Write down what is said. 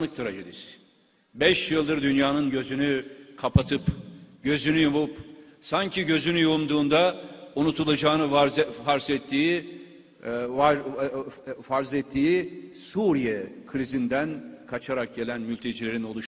trajedisi. 5 yıldır dünyanın gözünü kapatıp, gözünü yumup, sanki gözünü yumduğunda unutulacağını farz ettiği Suriye krizinden kaçarak gelen mültecilerin oluşturduğu